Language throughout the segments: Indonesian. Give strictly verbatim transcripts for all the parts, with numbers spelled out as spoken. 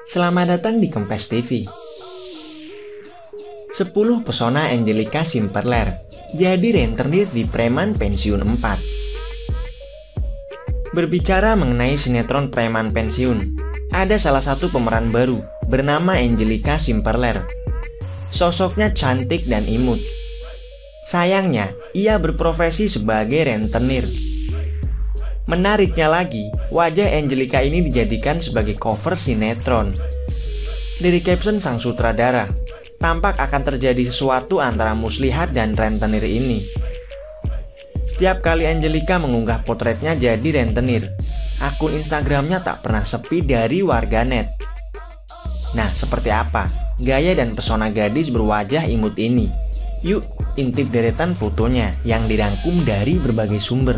Selamat datang di Kempes T V. sepuluh pesona Angelica Simperler jadi rentenir di Preman Pensiun empat. Berbicara mengenai sinetron Preman Pensiun, ada salah satu pemeran baru bernama Angelica Simperler. Sosoknya cantik dan imut. Sayangnya, ia berprofesi sebagai rentenir. Menariknya lagi, wajah Angelica ini dijadikan sebagai cover sinetron. Dari caption sang sutradara, tampak akan terjadi sesuatu antara muslihat dan rentenir ini. Setiap kali Angelica mengunggah potretnya jadi rentenir, akun Instagramnya tak pernah sepi dari warganet. Nah, seperti apa gaya dan pesona gadis berwajah imut ini? Yuk, intip deretan fotonya yang dirangkum dari berbagai sumber.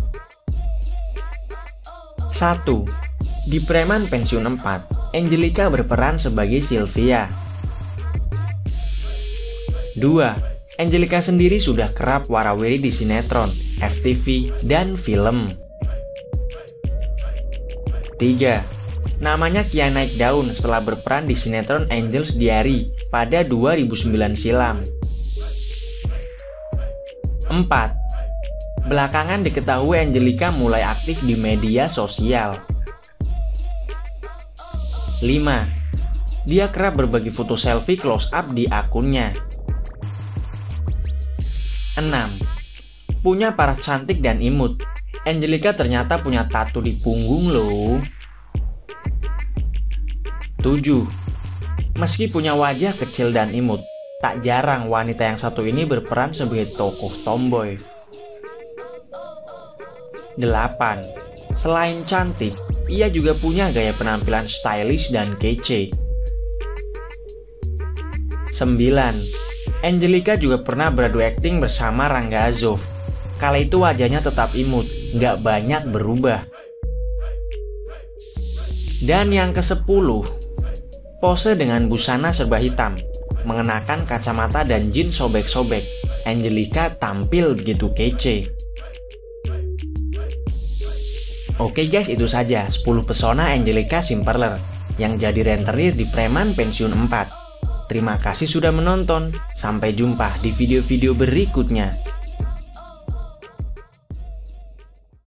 satu. Di Preman Pensiun empat, Angelica berperan sebagai Sylvia. dua. Angelica sendiri sudah kerap warawiri di sinetron, F T V, dan film. tiga. Namanya kian naik daun setelah berperan di sinetron Angel's Diary pada dua ribu sembilan silam. empat. Belakangan diketahui Angelica mulai aktif di media sosial. lima. Dia kerap berbagi foto selfie close up di akunnya. enam. Punya paras cantik dan imut. Angelica ternyata punya tato di punggung loh. tujuh. Meski punya wajah kecil dan imut, tak jarang wanita yang satu ini berperan sebagai tokoh tomboy. delapan. Selain cantik, ia juga punya gaya penampilan stylish dan kece. sembilan. Angelica juga pernah beradu akting bersama Rangga Azov. Kala itu wajahnya tetap imut, gak banyak berubah. Dan yang kesepuluh, pose dengan busana serba hitam, mengenakan kacamata dan jeans sobek-sobek. Angelica tampil begitu kece. Oke guys, itu saja sepuluh pesona Angelica Simperler yang jadi rentenir di Preman Pensiun empat. Terima kasih sudah menonton. Sampai jumpa di video-video berikutnya.